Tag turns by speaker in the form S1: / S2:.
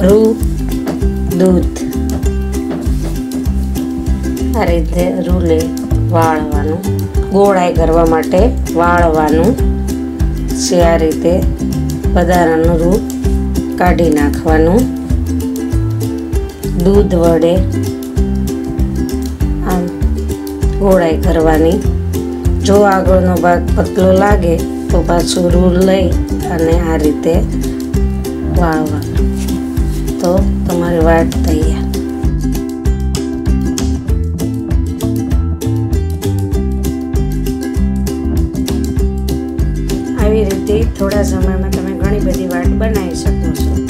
S1: રૂ, દૂધ આ રીતે રૂલે વાળવાનું, ગોળાઈ કરવા માટે વાળવાનું છે। આ રીતે વધારાનું રૂ કાઢી નાખવાનું, દૂધ વડે આમ ગોળાઈ કરવાની। જો આગળનો ભાગ પતલો લાગે તો પાછું રૂ લઈ અને આ રીતે વાળવાનું, તો તમારી વાટ તૈયાર। આવી રીતે થોડા સમયમાં તમે ઘણી બધી વાટ બનાવી શકો છો।